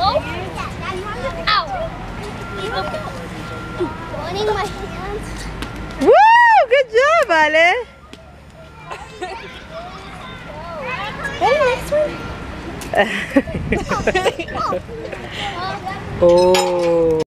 Ow! Burning my hands. Woo! Good job, Ale. Ready, next one? Oh.